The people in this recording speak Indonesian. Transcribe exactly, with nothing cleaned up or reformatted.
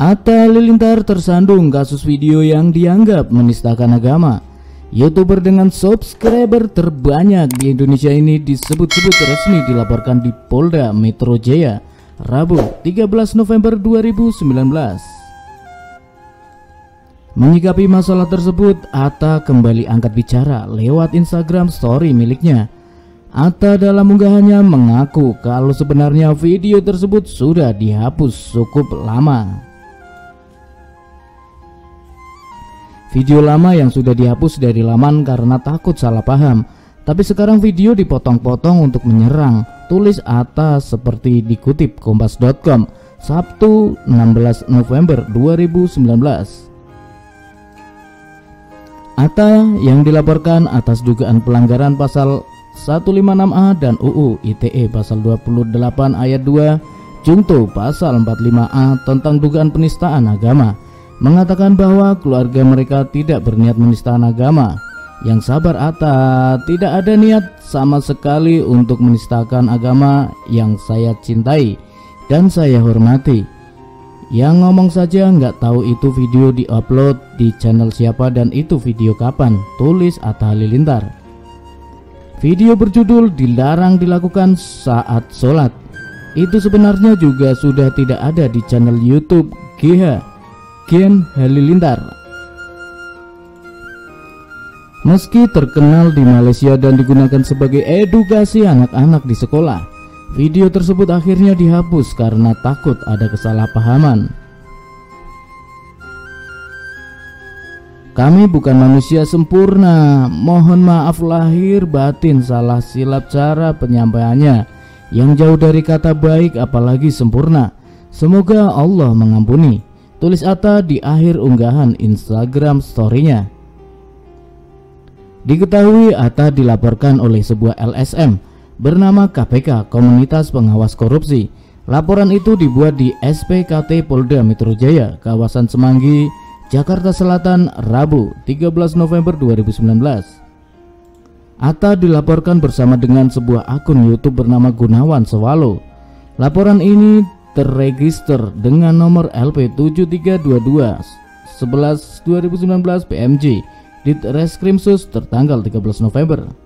Atta Halilintar tersandung kasus video yang dianggap menistakan agama. YouTuber dengan subscriber terbanyak di Indonesia ini disebut-sebut resmi dilaporkan di Polda Metro Jaya, Rabu tiga belas November dua ribu sembilan belas. Menyikapi masalah tersebut, Atta kembali angkat bicara lewat Instagram story miliknya. Atta dalam unggahannya mengaku kalau sebenarnya video tersebut sudah dihapus cukup lama. Video lama yang sudah dihapus dari laman karena takut salah paham, tapi sekarang video dipotong-potong untuk menyerang, tulis Atta seperti dikutip kompas titik com Sabtu enam belas November dua ribu sembilan belas. Atta yang dilaporkan atas dugaan pelanggaran pasal seratus lima puluh enam A dan U U I T E pasal dua puluh delapan ayat dua Junto pasal empat puluh lima A tentang dugaan penistaan agama, mengatakan bahwa keluarga mereka tidak berniat menistakan agama. Yang sabar Atta, tidak ada niat sama sekali untuk menistakan agama yang saya cintai dan saya hormati. Yang ngomong saja nggak tahu itu video diupload di channel siapa dan itu video kapan, tulis Atta Halilintar. Video berjudul dilarang dilakukan saat sholat itu sebenarnya juga sudah tidak ada di channel YouTube G H Gen Halilintar. Meski terkenal di Malaysia dan digunakan sebagai edukasi anak-anak di sekolah, video tersebut akhirnya dihapus karena takut ada kesalahpahaman. Kami bukan manusia sempurna, mohon maaf lahir batin salah silap cara penyampaiannya yang jauh dari kata baik apalagi sempurna. Semoga Allah mengampuni, tulis Atta di akhir unggahan Instagram story-nya. Diketahui Atta dilaporkan oleh sebuah L S M bernama K P K, Komunitas Pengawas Korupsi. Laporan itu dibuat di S P K T Polda Metro Jaya, kawasan Semanggi, Jakarta Selatan, Rabu tiga belas November dua ribu sembilan belas. Atta dilaporkan bersama dengan sebuah akun YouTube bernama Gunawan Sewalo. Laporan ini terregister dengan nomor L P tujuh tiga dua dua sebelas dua ribu sembilan belas P M J di Reskrimsus tertanggal tiga belas November.